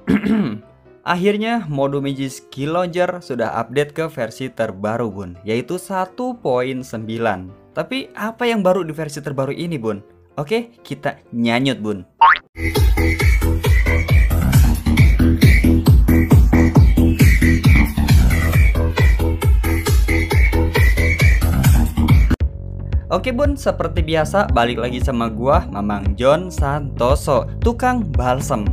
Akhirnya mode Magis Skill Launcher sudah update ke versi terbaru bun, yaitu 1.9. Tapi apa yang baru di versi terbaru ini bun? Oke, kita nyanyut bun. Oke bun, seperti biasa balik lagi sama gua Mamang John Santoso, tukang balsem.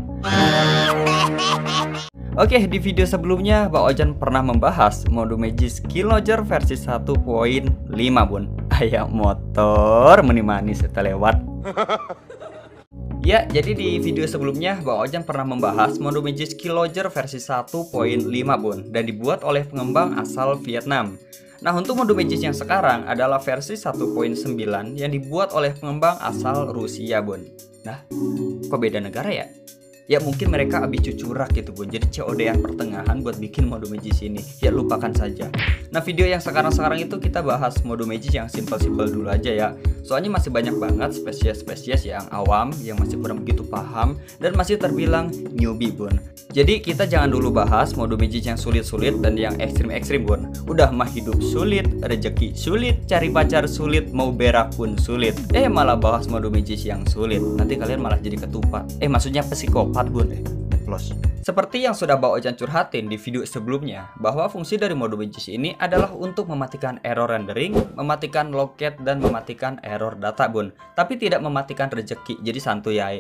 Oke, di video sebelumnya Bang Ojan pernah membahas mode Magis Skill Launcher versi 1.5 bun. Ayam motor meni manis lewat. Ya, jadi di video sebelumnya Bang Ojan pernah membahas mode Magis Skill Launcher versi 1.5 bun, dan dibuat oleh pengembang asal Vietnam. Nah, untuk mode Magis yang sekarang adalah versi 1.9 yang dibuat oleh pengembang asal Rusia bun. Nah, kok beda negara ya? Ya mungkin mereka habis cucurak gitu bun, jadi COD-an pertengahan buat bikin mode Magis ini. Ya lupakan saja. Nah, video yang sekarang itu kita bahas mode Magis yang simple-simple dulu aja ya. Soalnya masih banyak banget spesies-spesies yang awam, yang masih kurang begitu paham, dan masih terbilang newbie bun. Jadi kita jangan dulu bahas mode Magis yang sulit-sulit dan yang ekstrim-ekstrim bun. Udah mah hidup sulit, rezeki sulit, cari pacar sulit, mau berak pun sulit. Malah bahas mode Magis yang sulit. Nanti kalian malah jadi ketupat. Maksudnya psikopat bun. Plus. Seperti yang sudah Bang Ojan curhatin di video sebelumnya, bahwa fungsi dari mode Magis ini adalah untuk mematikan error rendering, mematikan loket, dan mematikan error data bun. Tapi tidak mematikan rezeki, jadi santuy ya.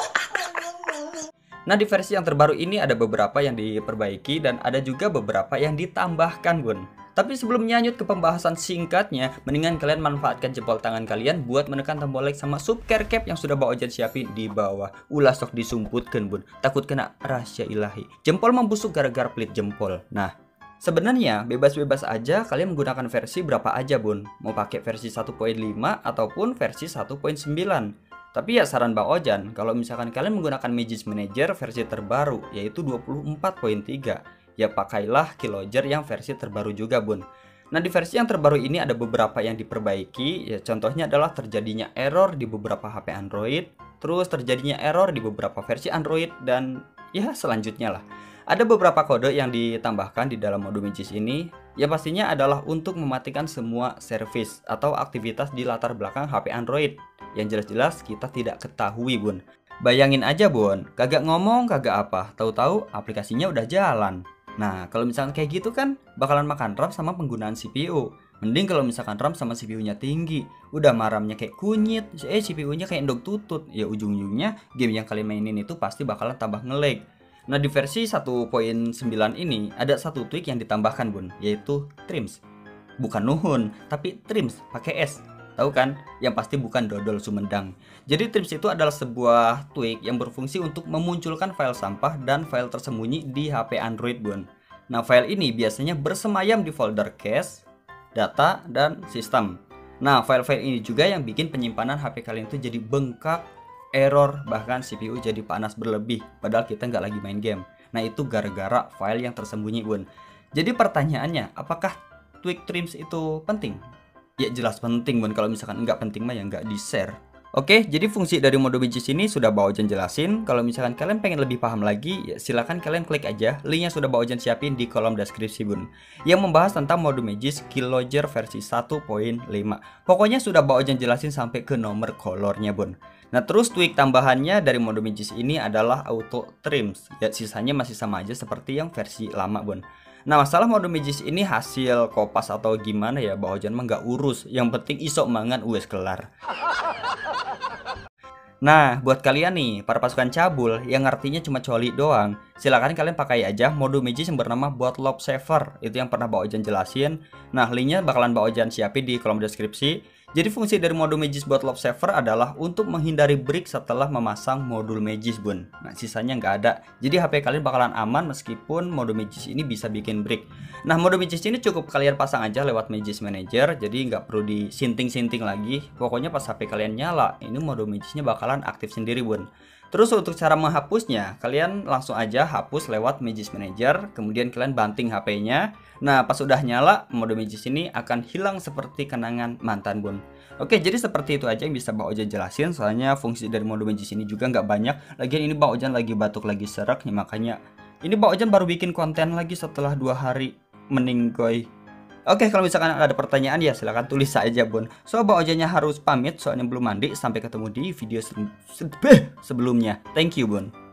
Nah, di versi yang terbaru ini ada beberapa yang diperbaiki dan ada juga beberapa yang ditambahkan bun. Tapi sebelum nyanyut ke pembahasan singkatnya, mendingan kalian manfaatkan jempol tangan kalian buat menekan tombol like sama subscribe cap yang sudah Bang Ojan siapin di bawah. Ulah sok disumputkan bun, takut kena rahasia ilahi. Jempol membusuk gara-gara pelit jempol. Nah, sebenarnya bebas-bebas aja kalian menggunakan versi berapa aja bun. Mau pakai versi 1.5 ataupun versi 1.9. Tapi ya saran Bang Ojan, kalau misalkan kalian menggunakan Magis Manager versi terbaru yaitu 24.3, ya pakailah Skill Launcher yang versi terbaru juga bun. Nah, di versi yang terbaru ini ada beberapa yang diperbaiki, ya contohnya adalah terjadinya error di beberapa HP Android, terus terjadinya error di beberapa versi Android, dan ya selanjutnya lah. Ada beberapa kode yang ditambahkan di dalam mode Magis ini, ya pastinya adalah untuk mematikan semua service atau aktivitas di latar belakang HP Android yang jelas-jelas kita tidak ketahui bun. Bayangin aja bun, kagak ngomong kagak apa, tahu-tahu aplikasinya udah jalan. Nah, kalau misalkan kayak gitu kan bakalan makan RAM sama penggunaan CPU. Mending kalau misalkan RAM sama CPU-nya tinggi, udah RAM-nya kayak kunyit, CPU-nya kayak endog tutut, ya ujung-ujungnya game yang kalian mainin itu pasti bakalan tambah nge-lag. Nah, di versi 1.9 ini ada satu tweak yang ditambahkan bun, yaitu trims. Bukan nuhun, tapi trims pakai S. Tahu kan? Yang pasti bukan dodol Sumedang. Jadi trims itu adalah sebuah tweak yang berfungsi untuk memunculkan file sampah dan file tersembunyi di HP Android bun. Nah, file ini biasanya bersemayam di folder cache, data, dan sistem. Nah, file-file ini juga yang bikin penyimpanan HP kalian itu jadi bengkak, error, bahkan CPU jadi panas berlebih padahal kita nggak lagi main game. Nah, itu gara-gara file yang tersembunyi bun. Jadi pertanyaannya, apakah tweak trims itu penting? Ya jelas penting bun, kalau misalkan nggak penting mah ya nggak di-share. Oke, jadi fungsi dari mode Magis ini sudah Bang Ojan jelasin. Kalau misalkan kalian pengen lebih paham lagi, ya silahkan kalian klik aja linknya sudah Bang Ojan siapin di kolom deskripsi bun, yang membahas tentang mode Magis Skill Launcher versi 1.5. Pokoknya sudah Bang Ojan jelasin sampai ke nomor kolornya bun. Nah, terus tweak tambahannya dari mode Magis ini adalah auto trims. Ya sisanya masih sama aja seperti yang versi lama bun. Nah, masalah mode Magis ini hasil kopas atau gimana ya Bang Ojan mah nggak urus. Yang penting isok mangan wes kelar. Nah, buat kalian nih, para pasukan cabul yang artinya cuma coli doang, silakan kalian pakai aja mode Magis yang bernama Botlop Saver. Itu yang pernah Bang Ojan jelasin. Nah, linknya bakalan Bang Ojan siapin di kolom deskripsi. Jadi fungsi dari mode Magis Botlop Saver adalah untuk menghindari break setelah memasang modul Magis bun. Nah, sisanya nggak ada. Jadi HP kalian bakalan aman meskipun mode Magis ini bisa bikin break. Nah, mode Magis ini cukup kalian pasang aja lewat Magis Manager, jadi nggak perlu disinting-sinting lagi. Pokoknya pas HP kalian nyala, ini mode Magisnya bakalan aktif sendiri bun. Terus untuk cara menghapusnya, kalian langsung aja hapus lewat Magis Manager, kemudian kalian banting HP-nya. Nah, pas sudah nyala, mode Magis ini akan hilang seperti kenangan mantan, Bun. Oke, jadi seperti itu aja yang bisa Bang Ojan jelasin, soalnya fungsi dari mode Magis ini juga nggak banyak. Lagian ini Bang Ojan lagi batuk, lagi serak nih, makanya ini Bang Ojan baru bikin konten lagi setelah 2 hari meninggoy. Oke, kalau misalkan ada pertanyaan ya silahkan tulis saja, Bun. So, Bang Ojannya harus pamit soalnya belum mandi. Sampai ketemu di video sebelumnya. Thank you, Bun.